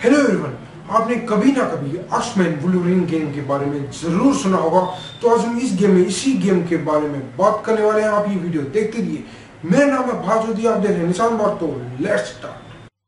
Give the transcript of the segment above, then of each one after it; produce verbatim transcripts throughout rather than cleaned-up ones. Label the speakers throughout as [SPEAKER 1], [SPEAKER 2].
[SPEAKER 1] Hello everyone, आपने कभी ना कभी एक्समैन वुल्वरीन गेम के बारे में जरूर सुना होगा। तो आज हम इस गेम में इसी गेम के बारे में बात करने वाले हैं। आप ये वीडियो देखते रहिए। मेरा नाम है भाजोदी, आप देख रहे हैं निशान बार। तो लेट्स स्टार्ट।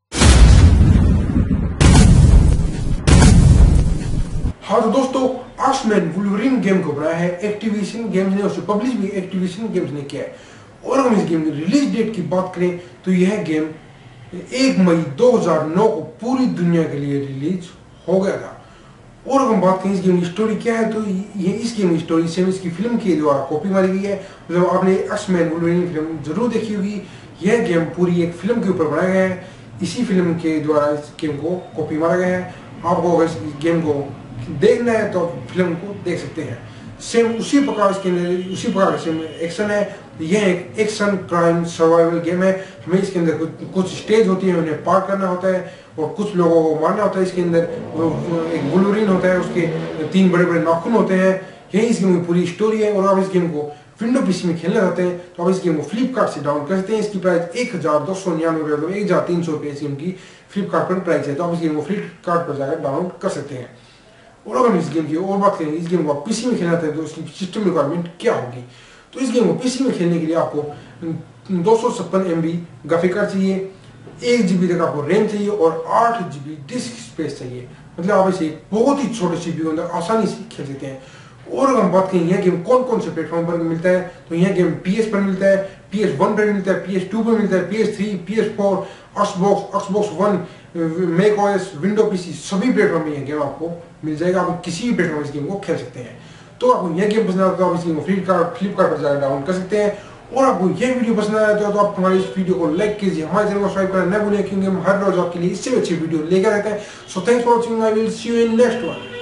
[SPEAKER 1] हाँ तो दोस्तों, एक्समैन वुल्वरीन गेम को बनाया है एक्टिविजन गेम्स ने, उसे पब्लिश भी एक्टिविजन गेम्स ने किया है। और हम इस गेम की रिलीज डेट की बात करें तो यह गेम एक मई दो हज़ार नौ को पूरी दुनिया के लिए रिलीज हो गया था। और अगर हम बात करें इस गेम की स्टोरी क्या है, तो ये इस गेम की स्टोरी सेम इसकी फिल्म के द्वारा कॉपी मारी गई है। मतलब आपने एक्समैन वुल्वरीन फिल्म जरूर देखी होगी। यह गेम पूरी एक फिल्म के ऊपर बनाया गया है। इसी फिल्म के द्वारा इस गेम को कॉपी मारा गया है। आपको अगर इस गेम को देखना है तो फिल्म को देख सकते हैं। सेम उसी प्रकार इसके अंदर उसी प्रकार सेम एक्शन है। यह एक एक्शन क्राइम सर्वाइवल गेम है। हमें इसके अंदर कुछ कुछ स्टेज होती है, उन्हें पार करना होता है और कुछ लोगों को मारना होता है। इसके अंदर एक वुल्वरीन होता है, उसके तीन बड़े बड़े नाखून होते हैं। यही इस गेम की पूरी स्टोरी है। और आप इस गेम को विंडो पीसी में खेलना चाहते हैं तो आप इस गेम को फ्लिपकार्ट से डाउनलोड कर सकते हैं। इसकी प्राइस एक हजार दो सौ निन्यानवे रुपये एक हजार तीन सौ रुपये इस गेम की फ्लिपकार्ट पर प्राइस है। तो आप इस गेम को फ्लिपकार्ट पर जाकर डाउनलोड कर सकते हैं। और अगर हम इस गेम की और बात करें, इस गेम को आप पीसी में खेलना चाहते हैं तो उसकी सिस्टम रिक्वायरमेंट क्या होगी। तो इस गेम को पीसी में खेलने के लिए आपको दो सौ छप्पन एम बी ग्राफिक कार्ड चाहिए, एक जीबी तक आपको रैम चाहिए और आठ जीबी डिस्क स्पेस चाहिए। मतलब आप इसे बहुत ही छोटे सीपीयू के अंदर आसानी से खेल सकते हैं। और अगर हम बात करें यह गेम कौन कौन से प्लेटफॉर्म पर मिलता है, तो यह गेम पीएस पर मिलता है, पीएस वन पर मिलता है, पीएस टू पर मिलता है, PS three, PS four, Xbox, Xbox one, Mac OS, window PC, सभी प्लेटफॉर्म में यह गेम आपको मिल जाएगा। आप किसी भी प्लेटफॉर्म इस गेम को खेल सकते हैं। तो आपको यह गेम पसंद आता है तो आप इस गेम को फ्लिपकार्ट फ्लिपकार्ट पर जाकर डाउनलोड कर सकते हैं। और आपको यह वीडियो पसंद आया तो, तो आप हमारे इस वीडियो को लाइक कीजिए, हमारे चैनल को सब्सक्राइब करना न भूलिए, क्योंकि हम हर रोज आपके लिए इससे अच्छी वीडियो लेकर आते हैं। So thanks for watching, I will see you in next one.